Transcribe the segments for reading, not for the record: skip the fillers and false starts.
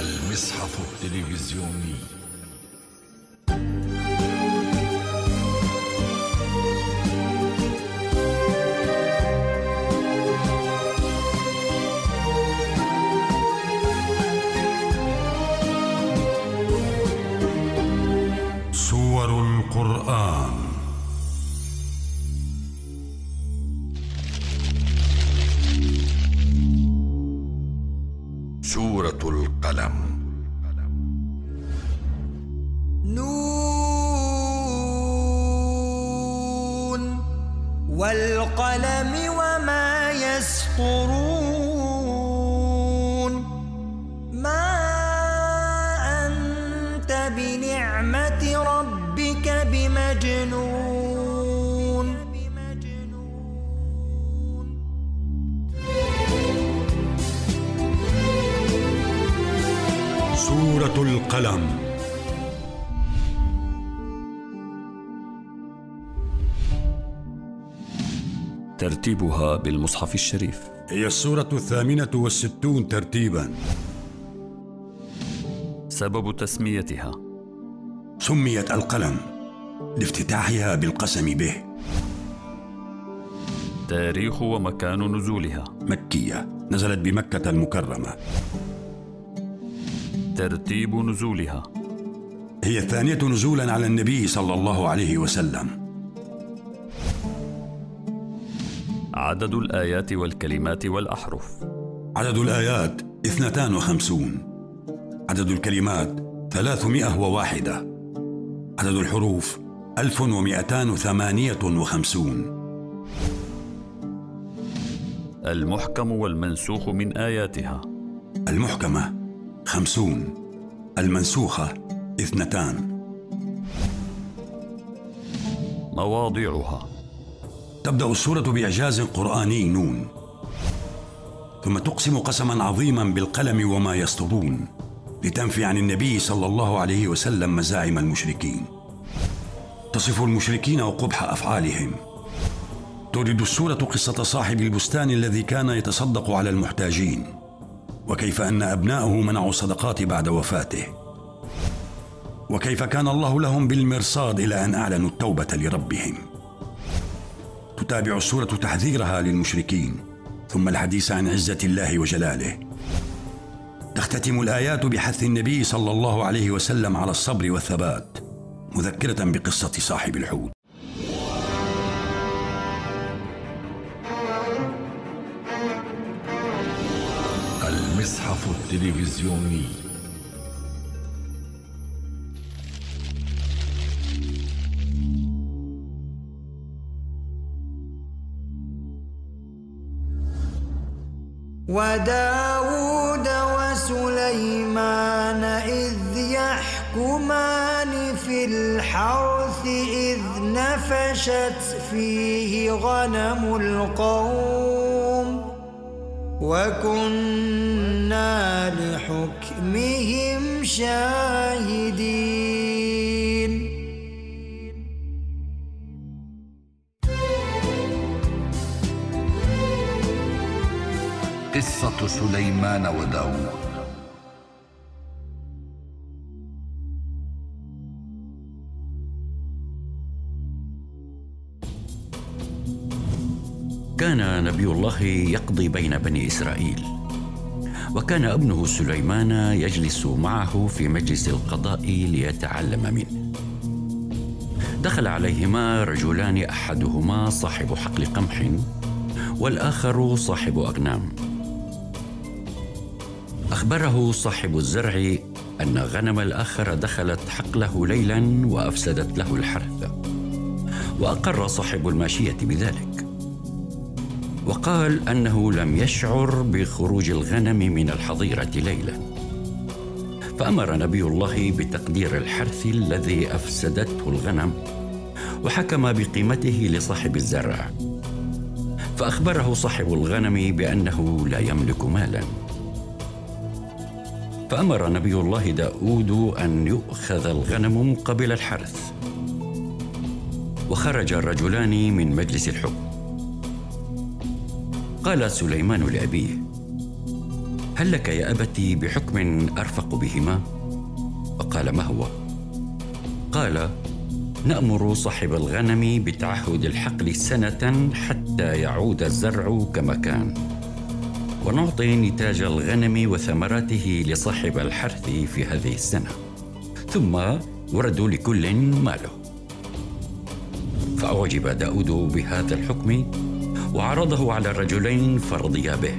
المصحف التلفزيوني. سور القرآن. سورة القلم. نون والقلم وما يسطرون ما أنت بنعمة ربك بمجنون سورة القلم. ترتيبها بالمصحف الشريف. هي السورة 68 ترتيبا. سبب تسميتها: سميت القلم لافتتاحها بالقسم به. تاريخ ومكان نزولها: مكية، نزلت بمكة المكرمة. ترتيب نزولها: هي الثانية نزولا على النبي صلى الله عليه وسلم. عدد الآيات والكلمات والأحرف: عدد الآيات 52، عدد الكلمات 301، عدد الحروف 1258. المحكم والمنسوخ من آياتها: المحكمة 50، المنسوخة 2. مواضعها: تبدأ السورة بإعجاز قرآني نون، ثم تقسم قسما عظيما بالقلم وما يسطرون لتنفي عن النبي صلى الله عليه وسلم مزاعم المشركين. تصف المشركين وقبح أفعالهم. تورد السورة قصة صاحب البستان الذي كان يتصدق على المحتاجين، وكيف أن أبناءه منعوا الصدقات بعد وفاته، وكيف كان الله لهم بالمرصاد إلى أن أعلنوا التوبة لربهم. تتابع السورة تحذيرها للمشركين، ثم الحديث عن عزة الله وجلاله. تختتم الآيات بحث النبي صلى الله عليه وسلم على الصبر والثبات، مذكرة بقصة صاحب الحوت. المصحف التلفزيوني. وداود وسليمان إذ يحكمان في الحرث إذ نفشت فيه غنم القوم وكنا لحكمهم شاهدين. قصة سليمان وداود. كان نبي الله يقضي بين بني إسرائيل، وكان ابنه سليمان يجلس معه في مجلس القضاء ليتعلم منه. دخل عليهما رجلان، أحدهما صاحب حقل قمح والآخر صاحب أغنام. أخبره صاحب الزرع أن غنم الآخر دخلت حقله ليلا وأفسدت له الحرث، وأقر صاحب الماشية بذلك، وقال أنه لم يشعر بخروج الغنم من الحظيرة ليلا. فأمر نبي الله بتقدير الحرث الذي أفسدته الغنم، وحكم بقيمته لصاحب الزرع. فأخبره صاحب الغنم بأنه لا يملك مالا. فأمر نبي الله داود أن يؤخذ الغنم مقابل الحرث. وخرج الرجلان من مجلس الحكم. قال سليمان لأبيه: هل لك يا أبتي بحكم أرفق بهما؟ فقال: ما هو؟ قال: نأمر صاحب الغنم بتعهد الحقل سنة حتى يعود الزرع كما كان، ونعطي نتاج الغنم وثمراته لصاحب الحرث في هذه السنة، ثم يرد لكل ماله. فأعجب داود بهذا الحكم وعرضه على الرجلين فرضيا به.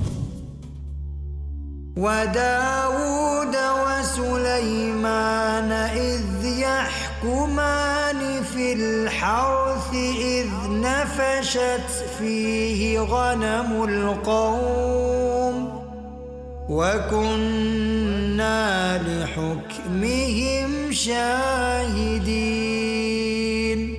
وداود وسليمان إذ يحكمان في الحرث إذ نفشت فيه غنم القوم وكنا لحكمهم شاهدين.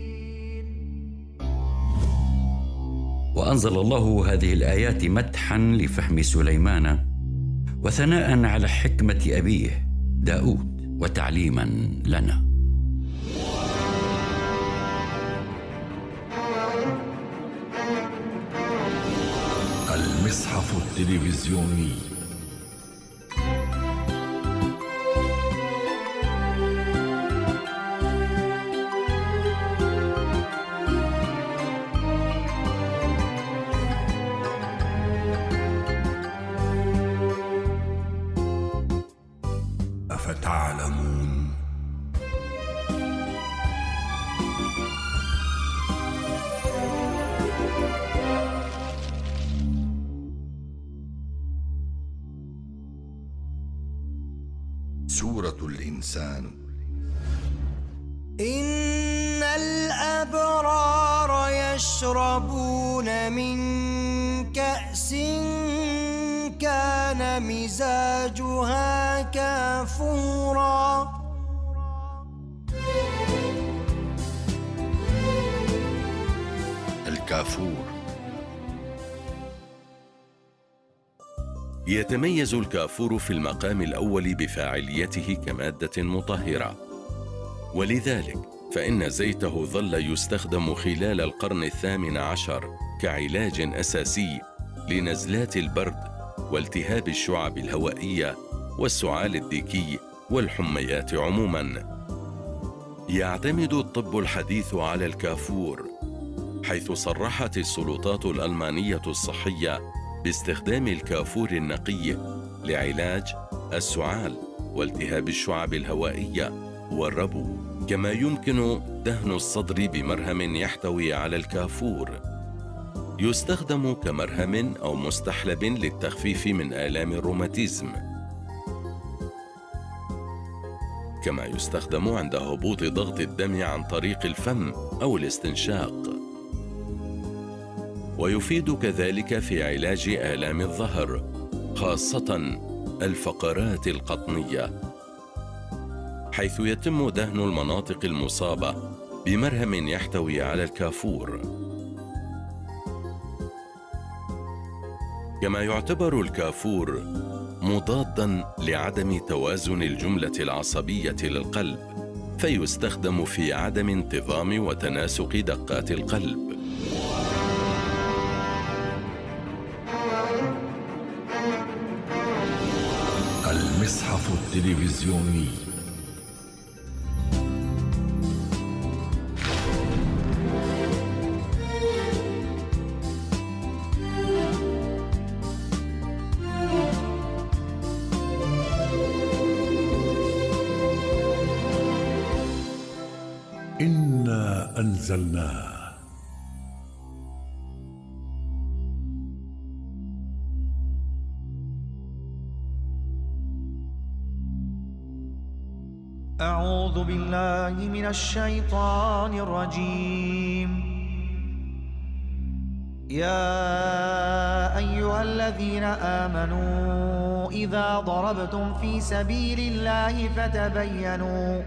وأنزل الله هذه الآيات مدحا لفهم سليمان وثناء على حكمة أبيه داود وتعليما لنا. المصحف التلفزيوني. أفتعلمون؟ سورة الإنسان. إن الأبرار يشربون من كأس كان مزاجها كافورا. الكافور. يتميز الكافور في المقام الأول بفاعليته كمادة مطهرة، ولذلك فإن زيته ظل يستخدم خلال القرن 18 كعلاج أساسي لنزلات البرد والتهاب الشعب الهوائية والسعال الديكي والحميات عموماً. يعتمد الطب الحديث على الكافور، حيث صرحت السلطات الألمانية الصحية باستخدام الكافور النقي لعلاج السعال والتهاب الشعب الهوائية والربو. كما يمكن دهن الصدر بمرهم يحتوي على الكافور، يستخدم كمرهم أو مستحلب للتخفيف من آلام الروماتيزم، كما يستخدم عند هبوط ضغط الدم عن طريق الفم أو الاستنشاق، ويفيد كذلك في علاج آلام الظهر خاصة الفقرات القطنية، حيث يتم دهن المناطق المصابة بمرهم يحتوي على الكافور. كما يعتبر الكافور مضاداً لعدم توازن الجملة العصبية للقلب، فيستخدم في عدم انتظام وتناسق دقات القلب. المصحف التلفزيوني. إنا أنزلناه. أعوذ بالله من الشيطان الرجيم. يا أيها الذين آمنوا إذا ضربتم في سبيل الله فتبينوا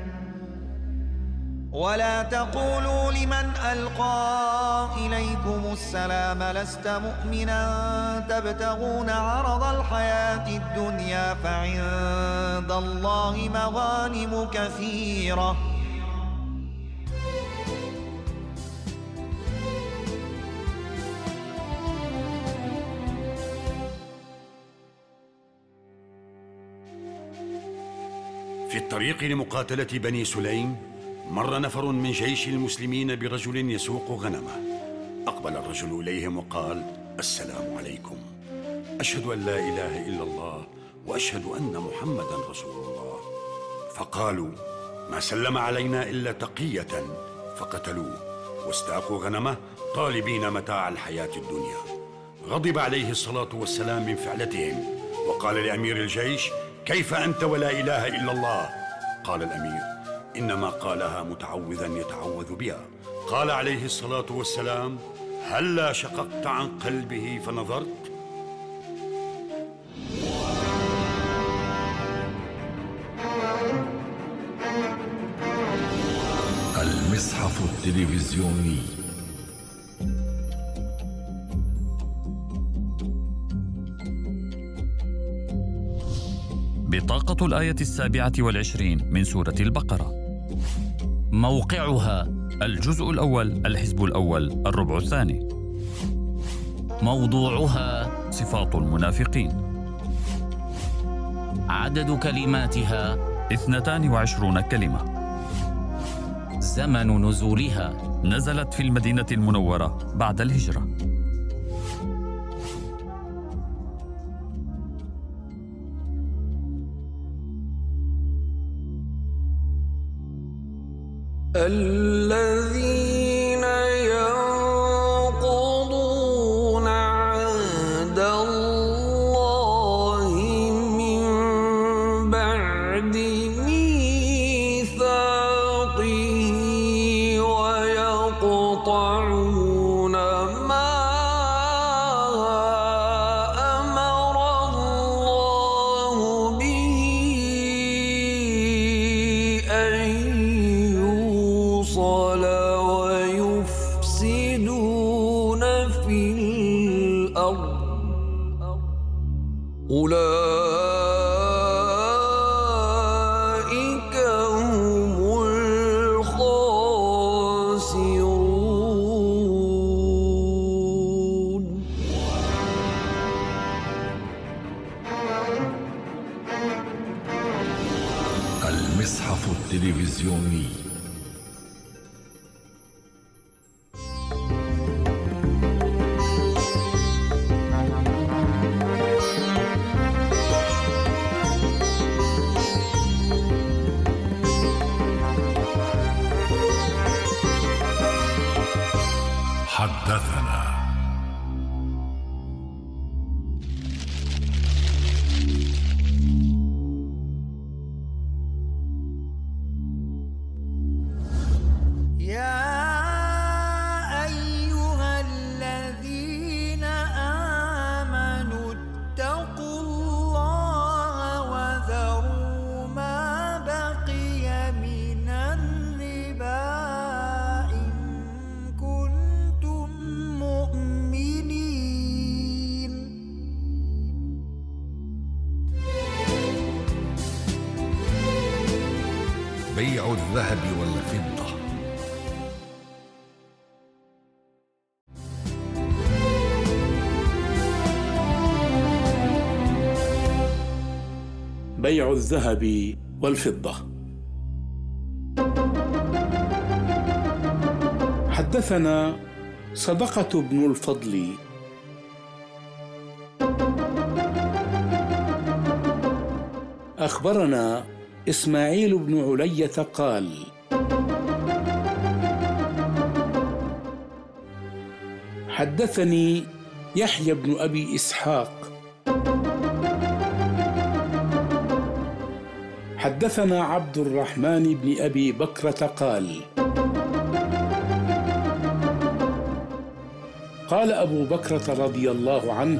ولا تقولوا لمن ألقى إليكم السلام لست مؤمنا تبتغون عرض الحياة الدنيا فعند الله مغانم كثيرة في الطريق لمقاتلة بني سليم مر نفر من جيش المسلمين برجل يسوق غنمه. أقبل الرجل إليهم وقال: السلام عليكم، أشهد أن لا إله إلا الله وأشهد أن محمدا رسول الله. فقالوا: ما سلم علينا إلا تقية، فقتلوه واستاقوا غنمه طالبين متاع الحياة الدنيا. غضب عليه الصلاة والسلام من فعلتهم وقال لأمير الجيش: كيف أنت ولا إله إلا الله؟ قال الأمير: إنما قالها متعوذا يتعوذ بها. قال عليه الصلاة والسلام: هلا شققت عن قلبه فنظرت؟ المصحف التلفزيوني. بطاقة الآية 27 من سورة البقرة. موقعها: الجزء الأول، الحزب الأول، الربع الثاني. موضوعها: صفات المنافقين. عدد كلماتها: 22 كلمة. زمن نزولها: نزلت في المدينة المنورة بعد الهجرة. الذين ينقضون عهد الله من بعد ميثاقه ويقطعون ما أمر الله به أن يوصل ويفسدون في الأرض أولئك هم الخاسرون. المصحف التلفزيوني. حدثنا. يا أيها الذين آمنوا اتقوا الله وذروا ما بقي من الربا إن كنتم مؤمنين. بيع الذهب والفضة. بيع الذهب والفضة. حدثنا صدقة بن الفضل أخبرنا إسماعيل بن علية قال: حدثني يحيى بن أبي إسحاق حدثنا عبد الرحمن بن أبي بكرة قال: قال أبو بكرة رضي الله عنه: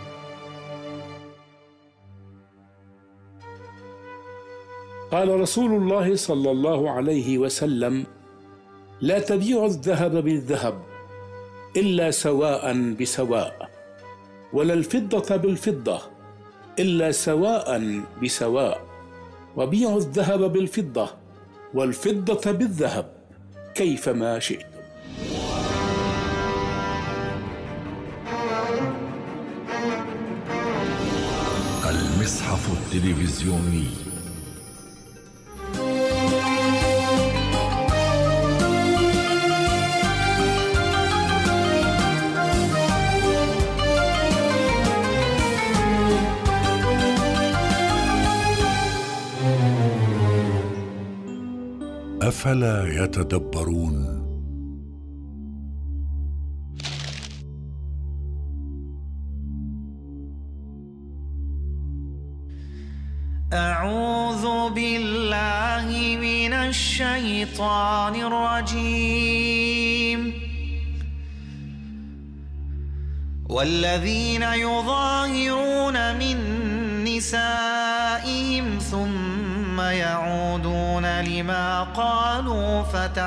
قال رسول الله صلى الله عليه وسلم: لا تبيعوا الذهب بالذهب إلا سواء بسواء، ولا الفضة بالفضة إلا سواء بسواء، وبيعوا الذهب بالفضة والفضة بالذهب كيفما شئتم. المصحف التلفزيوني. أفلا يتدبرون؟ أعوذ بالله من الشيطان الرجيم. والذين يظاهرون من نسائهم ثم يعودون لما قالوا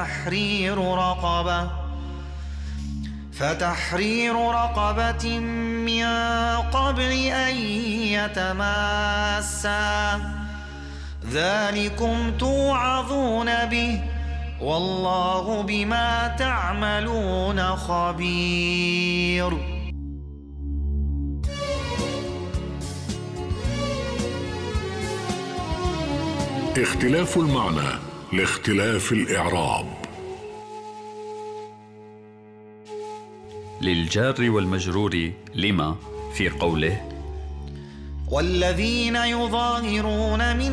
فتحرير رقبة من قبل أن يتماسا، ذلكم توعظون به، والله بما تعملون خبير. اختلاف المعنى لاختلاف الإعراب. للجار والمجرور لما في قوله والذين يظاهرون من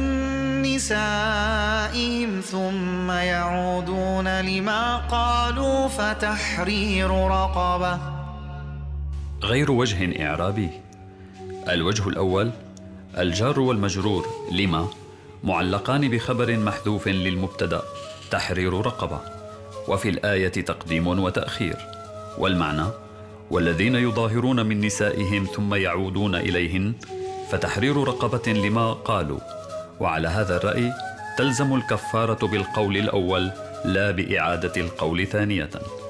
نسائهم ثم يعودون لما قالوا فتحرير رقبة. غير وجه إعرابي. الوجه الأول: الجار والمجرور لما معلقان بخبر محذوف للمبتدأ تحرير رقبة، وفي الآية تقديم وتأخير، والمعنى: والذين يظاهرون من نسائهم ثم يعودون إليهن فتحرير رقبة لما قالوا. وعلى هذا الرأي تلزم الكفارة بالقول الأول لا بإعادة القول ثانية.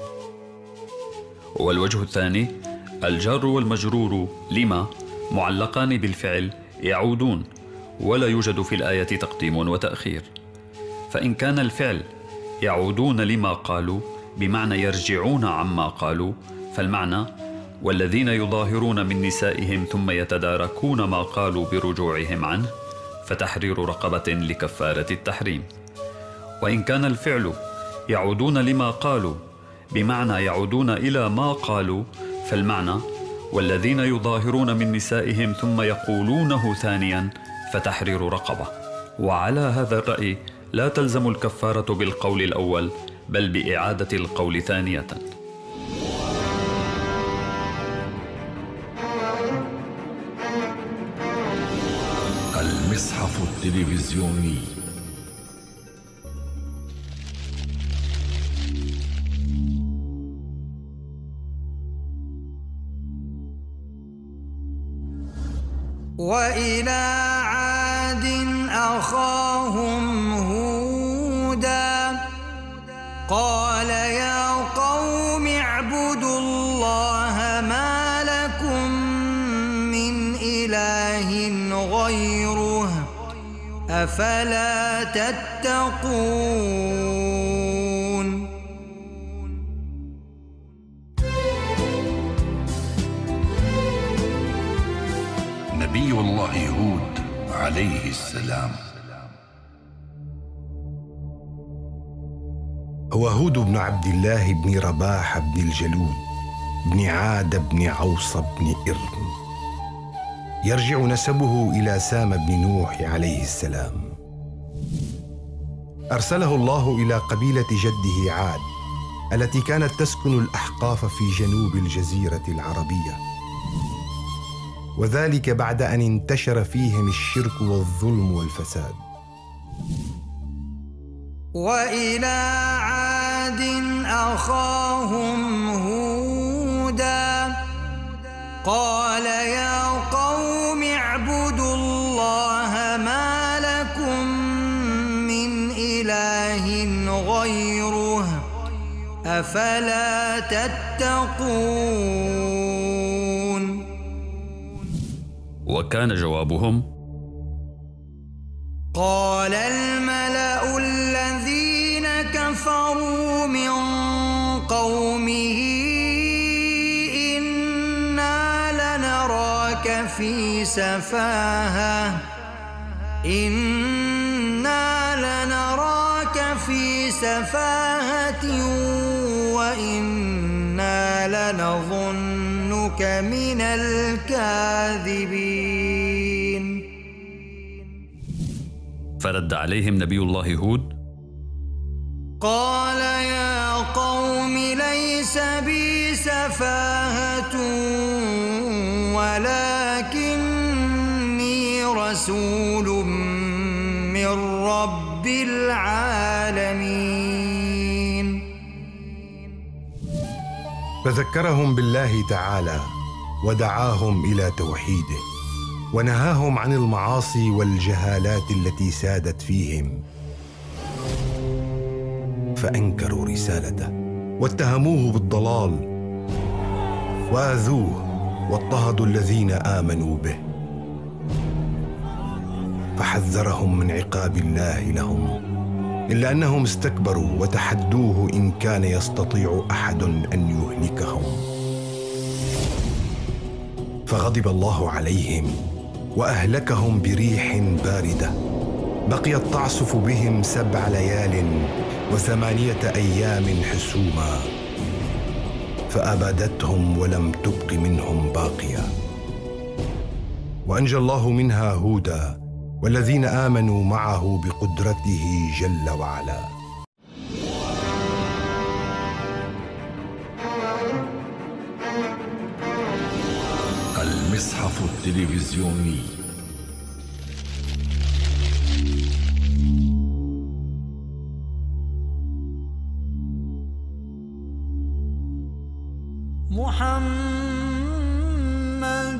والوجه الثاني: الجار والمجرور لما معلقان بالفعل يعودون، ولا يوجد في الآية تقديم وتأخير. فإن كان الفعل يعودون لما قالوا بمعنى يرجعون عما قالوا، فالمعنى: والذين يظاهرون من نسائهم ثم يتداركون ما قالوا برجوعهم عنه فتحرير رقبة لكفارة التحريم. وإن كان الفعل يعودون لما قالوا بمعنى يعودون إلى ما قالوا، فالمعنى: والذين يظاهرون من نسائهم ثم يقولونه ثانيا فتحرير رقبة. وعلى هذا الرأي لا تلزم الكفارة بالقول الأول بل بإعادة القول ثانية. المصحف التلفزيوني. وإلى عاد أخاهم هودا قال يا قوم اعبدوا الله ما لكم من إله غيره أفلا تتقون. نبي الله هود عليه السلام. هو هود بن عبد الله بن رباح بن الجلود بن عاد بن عوص بن إرم، يرجع نسبه إلى سام بن نوح عليه السلام. أرسله الله إلى قبيلة جده عاد التي كانت تسكن الأحقاف في جنوب الجزيرة العربية، وذلك بعد أن انتشر فيهم الشرك والظلم والفساد. وإلى عاد أخاهم هودا قال يا قوم اعبدوا الله ما لكم من إله غيره أفلا تتقون. وكان جوابهم: قال الملأ الذين كفروا من قومه إنا لنراك في سفاهة وإنا لنظنك من الكاذبين. فرد عليهم نبي الله هود: قال يا قوم ليس بي سفاهة ولكني رسول من رب العالمين. فذكرهم بالله تعالى ودعاهم إلى توحيده ونهاهم عن المعاصي والجهالات التي سادت فيهم، فأنكروا رسالته واتهموه بالضلال وآذوه واضطهدوا الذين آمنوا به، فحذرهم من عقاب الله لهم، إلا أنهم استكبروا وتحدوه إن كان يستطيع أحد أن يهلكهم، فغضب الله عليهم وأهلكهم بريح باردة بقيت تعصف بهم 7 ليال و8 أيام حسوما، فأبادتهم ولم تبق منهم باقية. وأنجى الله منها هودا والذين آمنوا معه بقدرته جل وعلا. المصحف التلفزيوني. محمد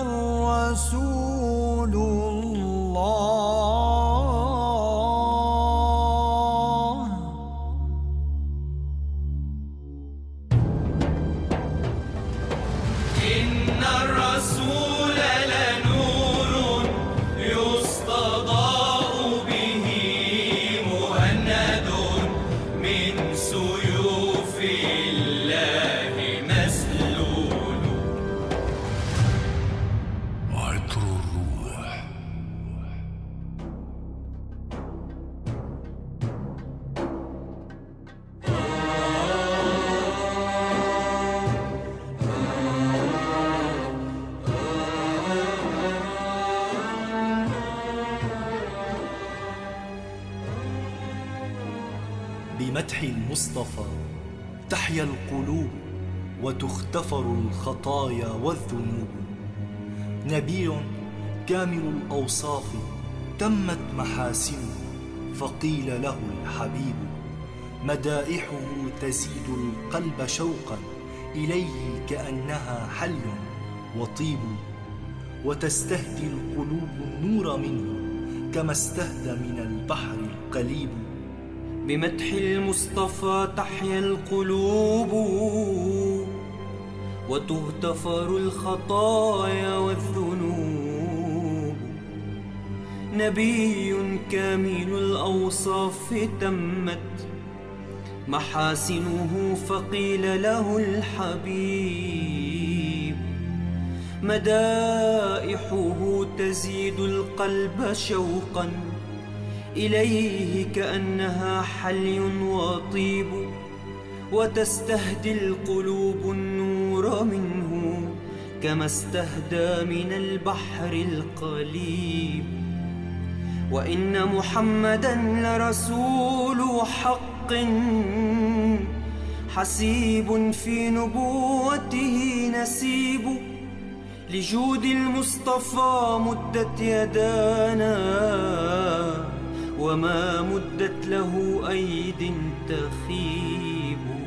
رسول الله. إن الرسول لنور يستضاء به مهند من سيوف الله مسلول. عطر الروح. بمدح المصطفى تحيا القلوب وتختفر الخطايا والذنوب. نبي كامل الأوصاف تمت محاسنه فقيل له الحبيب. مدائحه تزيد القلب شوقا إليه كأنها حل وطيب، وتستهدي القلوب النور منه كما استهدى من البحر القليب. بمدح المصطفى تحيا القلوب وتغتفر الخطايا والذنوب. نبي كامل الأوصاف تمت محاسنه فقيل له الحبيب. مدائحه تزيد القلب شوقا إليه كأنها حلي وطيب، وتستهدي القلوب النور منه كما استهدى من البحر القليب. وإن محمدا لرسول حق حسيب في نبوته نسيب. لجود المصطفى مدت يدانا وما مدت له أيد تخيب.